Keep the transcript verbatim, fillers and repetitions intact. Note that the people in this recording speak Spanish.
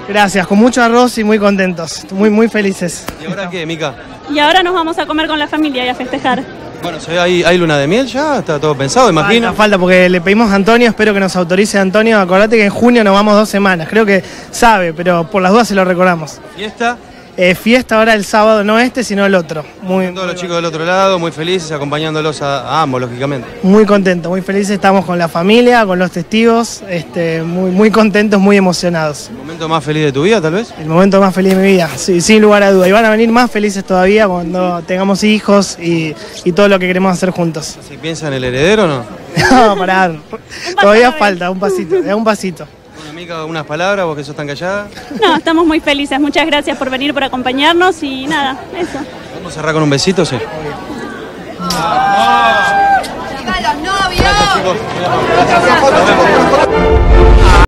Gracias, con mucho arroz y muy contentos, muy, muy felices. ¿Y ahora qué, Mica? Y ahora nos vamos a comer con la familia y a festejar. Bueno, ¿hay, hay luna de miel ya? ¿Está todo pensado, imagino? Falta, falta porque le pedimos a Antonio, espero que nos autorice Antonio. Acordate que en junio nos vamos dos semanas, creo que sabe, pero por las dudas se lo recordamos. ¿Fiesta? Eh, fiesta ahora el sábado, no este, sino el otro. Muy, Todos muy los chicos del otro lado, muy felices, acompañándolos a, a ambos, lógicamente. Muy contentos, muy felices, estamos con la familia, con los testigos, este, muy, muy contentos, muy emocionados. ¿El momento más feliz de tu vida, tal vez? El momento más feliz de mi vida, sí, sin lugar a duda. Y van a venir más felices todavía cuando tengamos hijos y, y todo lo que queremos hacer juntos. ¿Si piensa en el heredero o no? No, pará, todavía falta, un pasito, un pasito. Bueno, Mica, unas palabras, vos que sos tan callada. No, estamos muy felices. Muchas gracias por venir, por acompañarnos y nada, eso. ¿Vamos a cerrar con un besito, sí? ¡Viva los novios! Gracias, chicos.